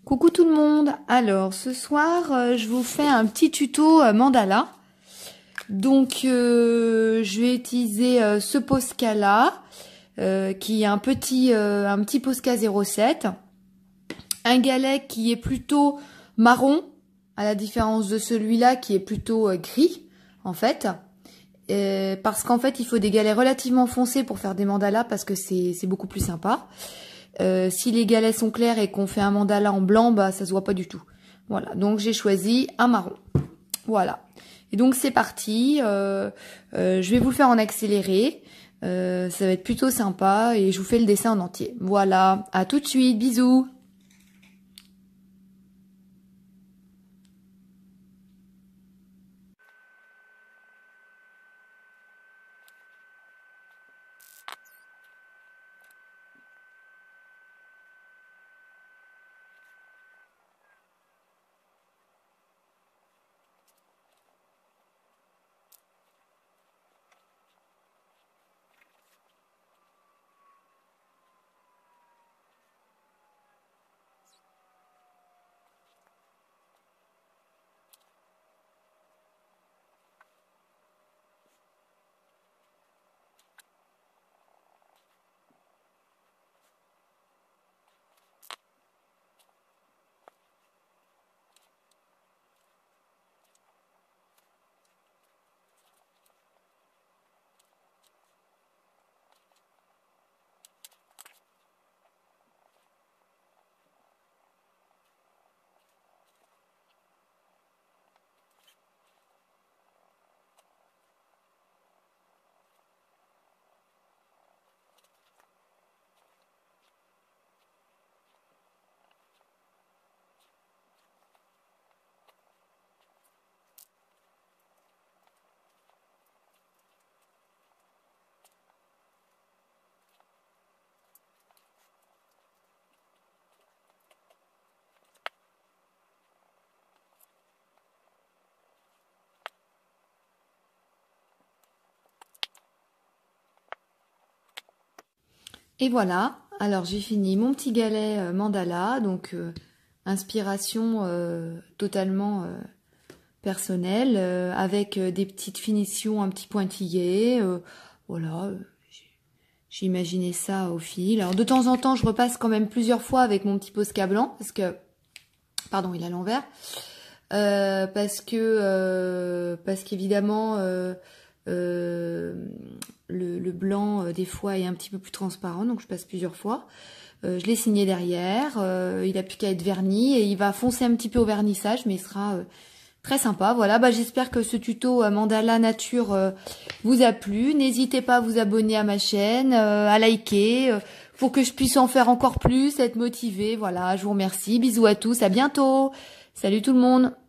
Coucou tout le monde. Alors ce soir je vous fais un petit tuto mandala. Donc je vais utiliser ce Posca là qui est un petit Posca 07. Un galet qui est plutôt marron à la différence de celui-là qui est plutôt gris en fait. Parce qu'en fait il faut des galets relativement foncés pour faire des mandalas parce que c'est beaucoup plus sympa. Si les galets sont clairs et qu'on fait un mandala en blanc, bah ça se voit pas du tout. Voilà, donc j'ai choisi un marron. Voilà. Et donc c'est parti. Je vais vous le faire en accéléré. Ça va être plutôt sympa et je vous fais le dessin en entier. Voilà, à tout de suite, bisous. Et voilà, alors j'ai fini mon petit galet mandala, donc inspiration totalement personnelle, avec des petites finitions un petit pointillées, voilà, j'ai imaginé ça au fil. Alors de temps en temps, je repasse quand même plusieurs fois avec mon petit Posca blanc, parce que, pardon, il est à l'envers, parce qu'évidemment, le blanc des fois est un petit peu plus transparent, donc je passe plusieurs fois. Je l'ai signé derrière, il a plus qu'à être verni et il va foncer un petit peu au vernissage, mais il sera très sympa. Voilà, bah j'espère que ce tuto mandala nature vous a plu. N'hésitez pas à vous abonner à ma chaîne, à liker, pour que je puisse en faire encore plus, être motivée. Voilà, je vous remercie, bisous à tous, à bientôt. Salut tout le monde.